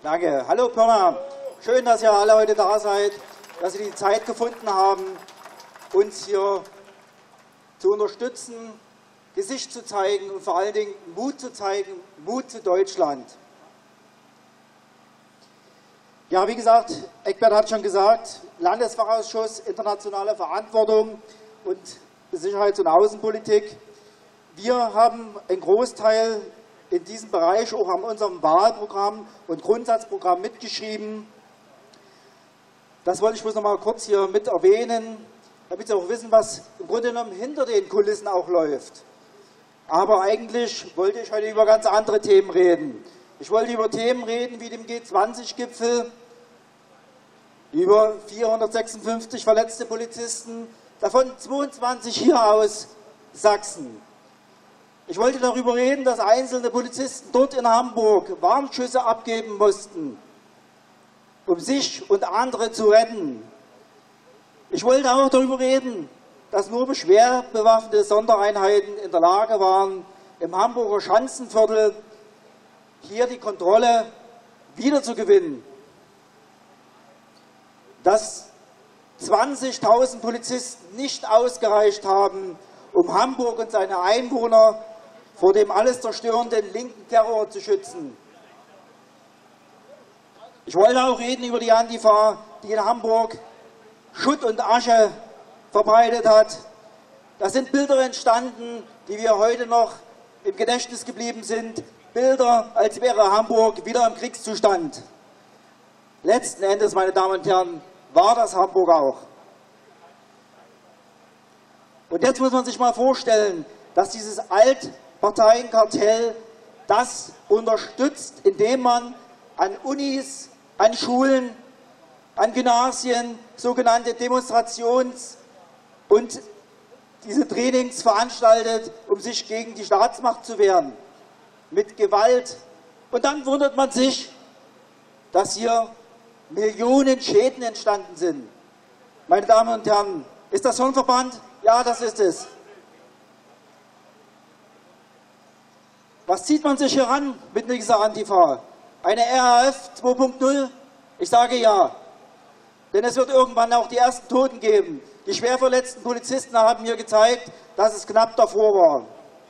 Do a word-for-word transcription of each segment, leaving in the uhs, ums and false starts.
Danke. Hallo Pirna. Schön, dass ihr alle heute da seid, dass ihr die Zeit gefunden haben, uns hier zu unterstützen, Gesicht zu zeigen und vor allen Dingen Mut zu zeigen, Mut zu Deutschland. Ja, wie gesagt, Eckbert hat schon gesagt, Landesfachausschuss, internationale Verantwortung und Sicherheits- und Außenpolitik. Wir haben einen Großteil in diesem Bereich auch an unserem Wahlprogramm und Grundsatzprogramm mitgeschrieben. Das wollte ich bloß noch mal kurz hier mit erwähnen, damit Sie auch wissen, was im Grunde genommen hinter den Kulissen auch läuft. Aber eigentlich wollte ich heute über ganz andere Themen reden. Ich wollte über Themen reden wie dem G zwanzig Gipfel, über vierhundertsechsundfünfzig verletzte Polizisten, davon zweiundzwanzig hier aus Sachsen. Ich wollte darüber reden, dass einzelne Polizisten dort in Hamburg Warnschüsse abgeben mussten, um sich und andere zu retten. Ich wollte auch darüber reden, dass nur schwer bewaffnete Sondereinheiten in der Lage waren, im Hamburger Schanzenviertel hier die Kontrolle wiederzugewinnen. Dass zwanzigtausend Polizisten nicht ausgereicht haben, um Hamburg und seine Einwohner vor dem alles zerstörenden linken Terror zu schützen. Ich wollte auch reden über die Antifa, die in Hamburg Schutt und Asche verbreitet hat. Da sind Bilder entstanden, die wir heute noch im Gedächtnis geblieben sind. Bilder, als wäre Hamburg wieder im Kriegszustand. Letzten Endes, meine Damen und Herren, war das Hamburg auch. Und jetzt muss man sich mal vorstellen, dass dieses Altparteienkartell das unterstützt, indem man an Unis, an Schulen, an Gymnasien sogenannte Demonstrations- und diese Trainings veranstaltet, um sich gegen die Staatsmacht zu wehren, mit Gewalt. Und dann wundert man sich, dass hier Millionen Schäden entstanden sind. Meine Damen und Herren, ist das Hirnverband? Ja, das ist es. Was zieht man sich hier ran mit dieser Antifa? Eine R A F zwei Punkt null? Ich sage ja. Denn es wird irgendwann auch die ersten Toten geben. Die schwer verletzten Polizisten haben mir gezeigt, dass es knapp davor war.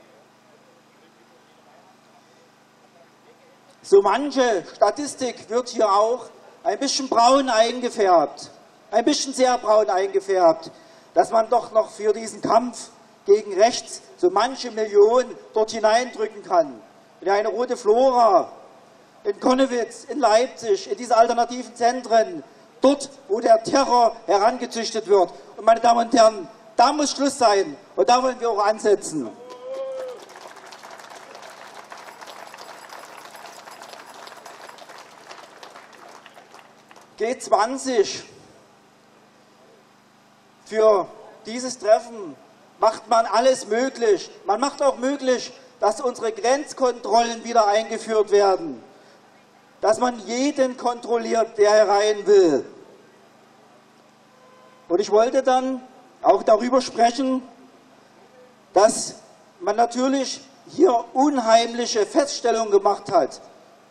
So manche Statistik wird hier auch ein bisschen braun eingefärbt. Ein bisschen sehr braun eingefärbt. Dass man doch noch für diesen Kampf gegen rechts so manche Millionen dort hineindrücken kann. In eine rote Flora, in Konnewitz, in Leipzig, in diese alternativen Zentren, dort, wo der Terror herangezüchtet wird. Und meine Damen und Herren, da muss Schluss sein. Und da wollen wir auch ansetzen. G zwanzig. Für dieses Treffen macht man alles möglich. Man macht auch möglich, dass unsere Grenzkontrollen wieder eingeführt werden. Dass man jeden kontrolliert, der herein will. Und ich wollte dann auch darüber sprechen, dass man natürlich hier unheimliche Feststellungen gemacht hat.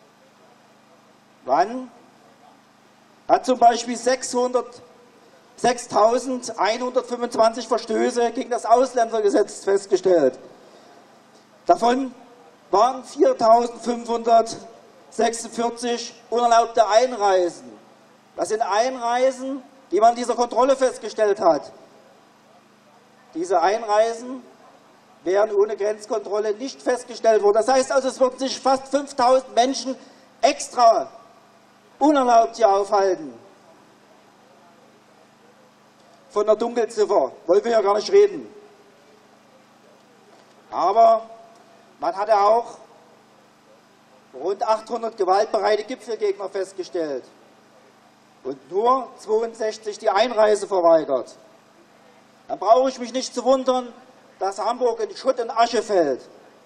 Wann hat zum Beispiel sechstausendeinhundertfünfundzwanzig Verstöße gegen das Ausländergesetz festgestellt. Davon waren viertausendfünfhundertsechsundvierzig unerlaubte Einreisen. Das sind Einreisen, die man in dieser Kontrolle festgestellt hat. Diese Einreisen wären ohne Grenzkontrolle nicht festgestellt worden. Das heißt also, es würden sich fast fünftausend Menschen extra unerlaubt hier aufhalten. Von der Dunkelziffer wollen wir ja gar nicht reden. Aber man hatte auch rund achthundert gewaltbereite Gipfelgegner festgestellt und nur zweiundsechzig die Einreise verweigert. Dann brauche ich mich nicht zu wundern, dass Hamburg in Schutt und Asche fällt.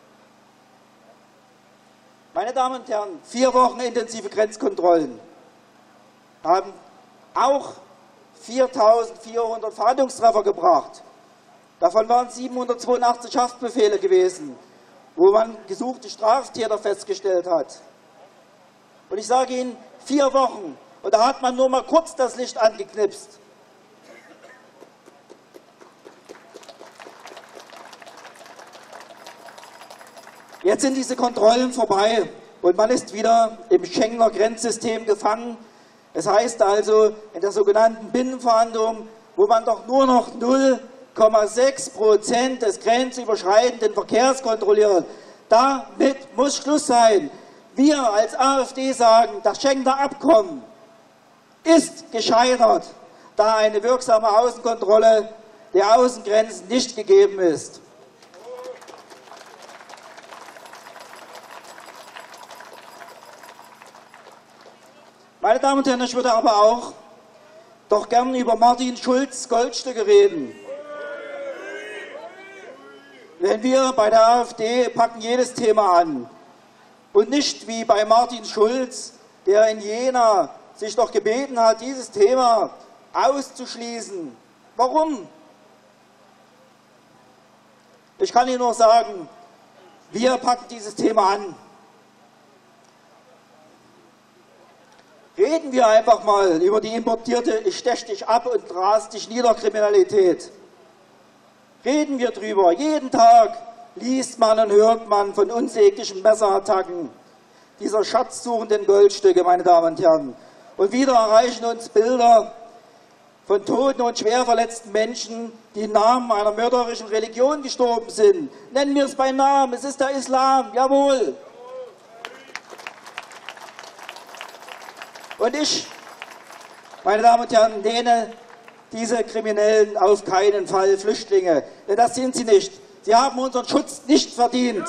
Meine Damen und Herren, vier Wochen intensive Grenzkontrollen haben auch viertausendvierhundert Fahndungstreffer gebracht. Davon waren siebenhundertzweiundachtzig Haftbefehle gewesen, wo man gesuchte Straftäter festgestellt hat. Und ich sage Ihnen, vier Wochen. Und da hat man nur mal kurz das Licht angeknipst. Jetzt sind diese Kontrollen vorbei und man ist wieder im Schengener Grenzsystem gefangen. Es heißt also, in der sogenannten Binnenverhandlung, wo man doch nur noch null Komma sechs Prozent des grenzüberschreitenden Verkehrs kontrolliert. Damit muss Schluss sein. Wir als AfD sagen, das Schengener Abkommen ist gescheitert, da eine wirksame Außenkontrolle der Außengrenzen nicht gegeben ist. Meine Damen und Herren, ich würde aber auch doch gern über Martin Schulz' Goldstücke reden. Denn wir bei der AfD packen jedes Thema an. Und nicht wie bei Martin Schulz, der in Jena sich doch gebeten hat, dieses Thema auszuschließen. Warum? Ich kann Ihnen nur sagen, wir packen dieses Thema an. Reden wir einfach mal über die importierte Ich stech dich ab und ras dich nieder Kriminalität. Reden wir drüber. Jeden Tag liest man und hört man von unsäglichen Messerattacken dieser schatzsuchenden Goldstücke, meine Damen und Herren. Und wieder erreichen uns Bilder von toten und schwer verletzten Menschen, die im Namen einer mörderischen Religion gestorben sind. Nennen wir es beim Namen, es ist der Islam, jawohl. Und ich, meine Damen und Herren, nenne diese Kriminellen auf keinen Fall Flüchtlinge, denn das sind sie nicht. Sie haben unseren Schutz nicht verdient.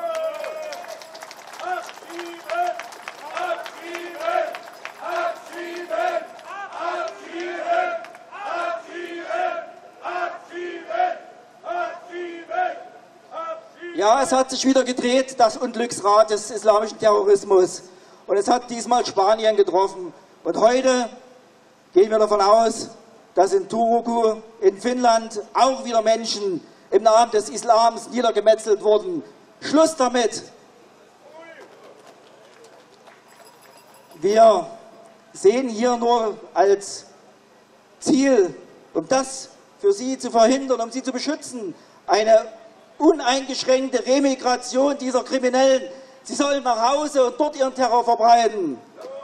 Ja, es hat sich wieder gedreht, das Unglücksrad des islamischen Terrorismus. Und es hat diesmal Spanien getroffen. Und heute gehen wir davon aus, dass in Turku, in Finnland, auch wieder Menschen im Namen des Islams niedergemetzelt wurden. Schluss damit! Wir sehen hier nur als Ziel, um das für Sie zu verhindern, um Sie zu beschützen, eine uneingeschränkte Remigration dieser Kriminellen. Sie sollen nach Hause und dort ihren Terror verbreiten.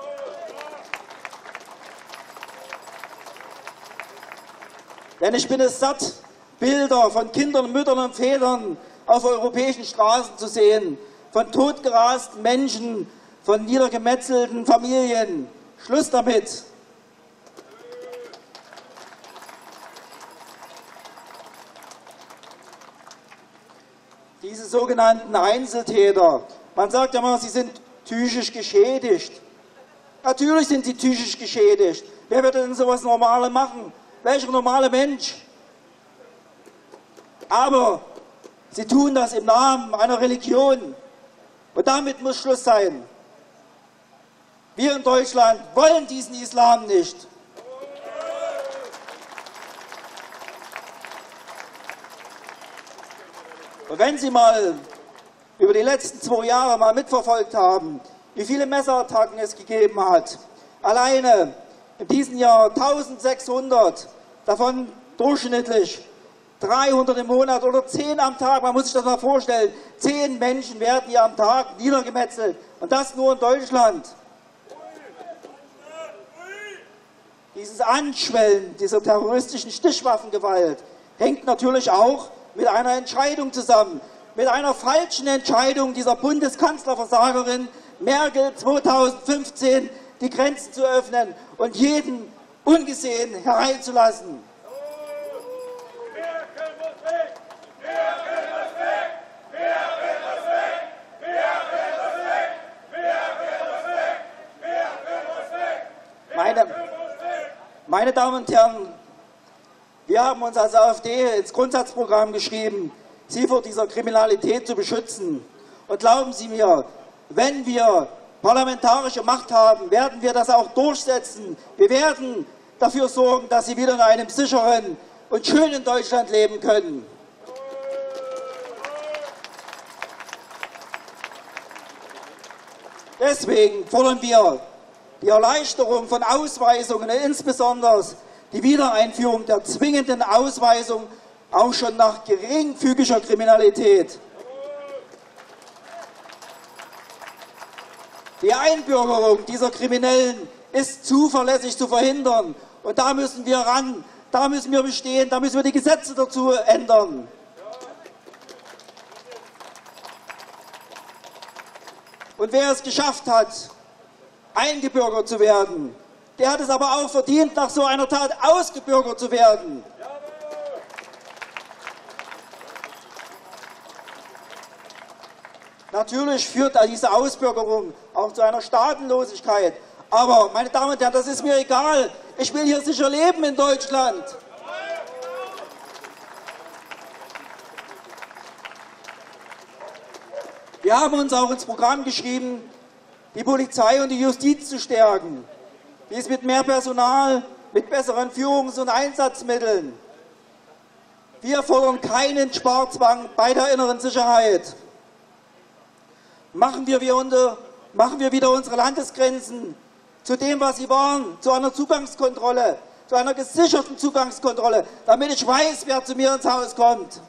Denn ich bin es satt, Bilder von Kindern, Müttern und Vätern auf europäischen Straßen zu sehen, von totgerasten Menschen, von niedergemetzelten Familien. Schluss damit! Diese sogenannten Einzeltäter, man sagt ja mal, sie sind psychisch geschädigt. Natürlich sind sie psychisch geschädigt. Wer würde denn sowas Normales machen? Welcher normale Mensch? Aber sie tun das im Namen einer Religion. Und damit muss Schluss sein. Wir in Deutschland wollen diesen Islam nicht. Und wenn Sie mal über die letzten zwei Jahre mal mitverfolgt haben, wie viele Messerattacken es gegeben hat, alleine in diesem Jahr eintausendsechshundert, davon durchschnittlich dreihundert im Monat oder zehn am Tag, man muss sich das mal vorstellen, zehn Menschen werden hier am Tag niedergemetzelt und das nur in Deutschland. Dieses Anschwellen dieser terroristischen Stichwaffengewalt hängt natürlich auch mit einer Entscheidung zusammen, mit einer falschen Entscheidung dieser Bundeskanzlerversagerin Merkel zweitausendfünfzehn, die Grenzen zu öffnen und jeden ungesehen hereinzulassen. Meine, meine Damen und Herren, wir haben uns als AfD ins Grundsatzprogramm geschrieben, Sie vor dieser Kriminalität zu beschützen. Und glauben Sie mir, wenn wir parlamentarische Macht haben, werden wir das auch durchsetzen. Wir werden dafür sorgen, dass Sie wieder in einem sicheren und schönen Deutschland leben können. Deswegen fordern wir die Erleichterung von Ausweisungen, insbesondere die Wiedereinführung der zwingenden Ausweisung, auch schon nach geringfügiger Kriminalität. Die Einbürgerung dieser Kriminellen ist zuverlässig zu verhindern. Und da müssen wir ran, da müssen wir bestehen, da müssen wir die Gesetze dazu ändern. Und wer es geschafft hat, eingebürgert zu werden, der hat es aber auch verdient, nach so einer Tat ausgebürgert zu werden. Natürlich führt diese Ausbürgerung auch zu einer Staatenlosigkeit. Aber, meine Damen und Herren, das ist mir egal. Ich will hier sicher leben in Deutschland. Wir haben uns auch ins Programm geschrieben, die Polizei und die Justiz zu stärken. Dies mit mehr Personal, mit besseren Führungs- und Einsatzmitteln. Wir fordern keinen Sparzwang bei der inneren Sicherheit. Machen wir, wir, machen wir wieder unsere Landesgrenzen zu dem, was sie waren, zu einer Zugangskontrolle, zu einer gesicherten Zugangskontrolle, damit ich weiß, wer zu mir ins Haus kommt.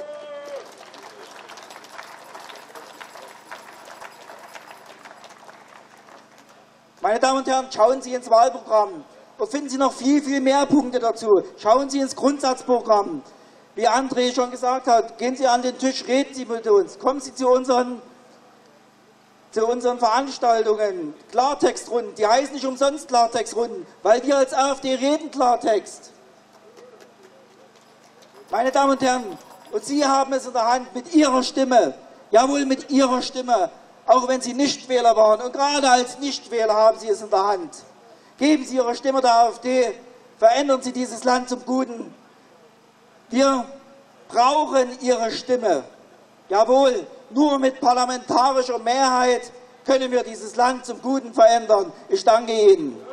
Meine Damen und Herren, schauen Sie ins Wahlprogramm. Da finden Sie noch viel, viel mehr Punkte dazu. Schauen Sie ins Grundsatzprogramm. Wie André schon gesagt hat, gehen Sie an den Tisch, reden Sie mit uns, kommen Sie zu unseren zu unseren Veranstaltungen, Klartextrunden, die heißen nicht umsonst Klartextrunden, weil wir als AfD reden Klartext. Meine Damen und Herren, und Sie haben es in der Hand mit Ihrer Stimme, jawohl mit Ihrer Stimme, auch wenn Sie Nichtwähler waren, und gerade als Nichtwähler haben Sie es in der Hand. Geben Sie Ihre Stimme der AfD, verändern Sie dieses Land zum Guten. Wir brauchen Ihre Stimme. Jawohl, nur mit parlamentarischer Mehrheit können wir dieses Land zum Guten verändern. Ich danke Ihnen.